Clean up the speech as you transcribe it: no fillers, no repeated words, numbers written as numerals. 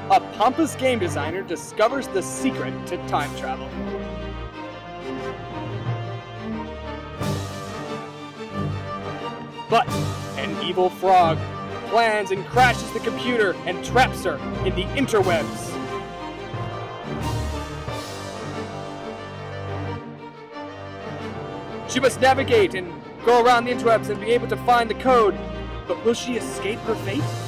a pompous game designer discovers the secret to time travel. But an evil frog plans and crashes the computer and traps her in the interwebs. She must navigate and go around the interwebs and be able to find the code. But will she escape her fate?